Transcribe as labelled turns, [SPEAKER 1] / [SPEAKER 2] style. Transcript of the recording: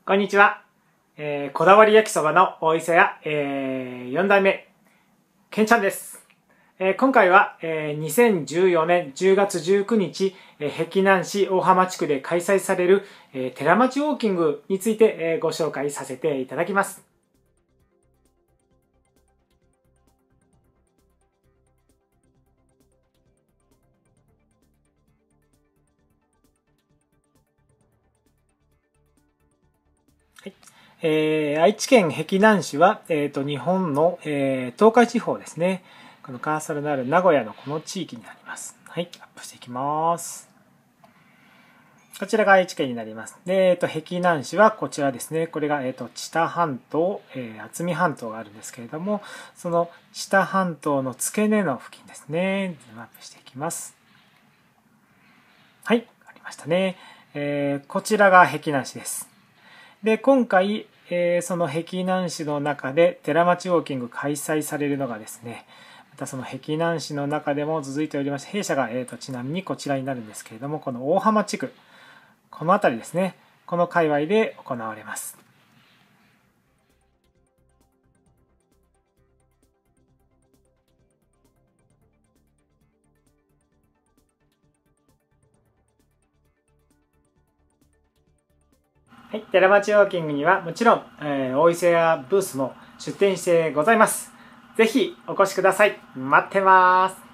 [SPEAKER 1] こんにちは。こだわり焼きそばの大磯屋、4代目、けんちゃんです。今回は、2014年10月19日、碧南市大浜地区で開催される、寺町ウォーキングについて、ご紹介させていただきます。愛知県碧南市は、日本の、東海地方ですね。このカーソルのある名古屋のこの地域になります。はい、アップしていきます。こちらが愛知県になります。で、碧南市はこちらですね。これが、知多半島、渥美半島があるんですけれども、その知多半島の付け根の付近ですね。ズームアップしていきます。はい、ありましたね。こちらが碧南市です。で、今回、その碧南市の中で寺町ウォーキング開催されるのがですね、またその碧南市の中でも続いておりまして、弊社が、ちなみにこちらになるんですけれども、この大浜地区、この辺りですね、この界隈で行われます。はい、寺町ウォーキングにはもちろん、大磯屋ブースも出店してございます。ぜひお越しください。待ってます。